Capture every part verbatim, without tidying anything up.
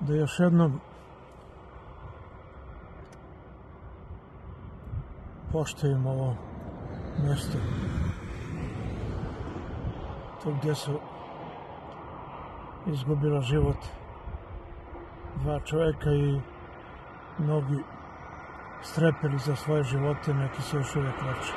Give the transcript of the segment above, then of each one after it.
da još jednom poštujem ovo mjesto, to gdje su izgubila život dva čovjeka i mnogi strepili za svoje živote, neki se još uvijek leče.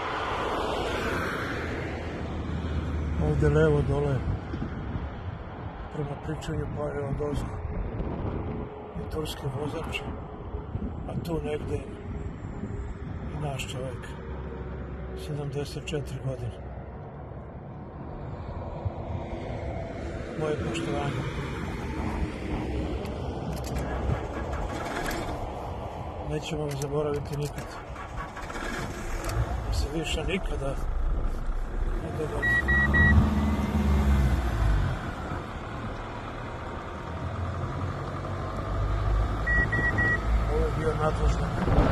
Ovdje levo dole, prema pričanju pare od ozgo, je turski vozač, a tu negdje i naš čovjek, sedamdeset četiri godine. Moje poštovanje. Nećemo ga zaboraviti nikad. Da se više nikada ne dogodi. Ovo je bio nadvožnjak.